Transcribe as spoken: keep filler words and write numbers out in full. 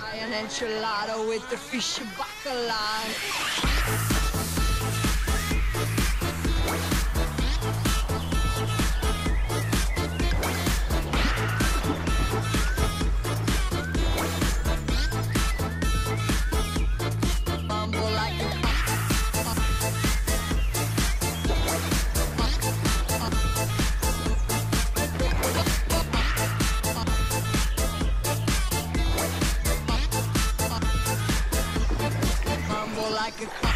An enchilada with the fish bacala. Mambo like a like a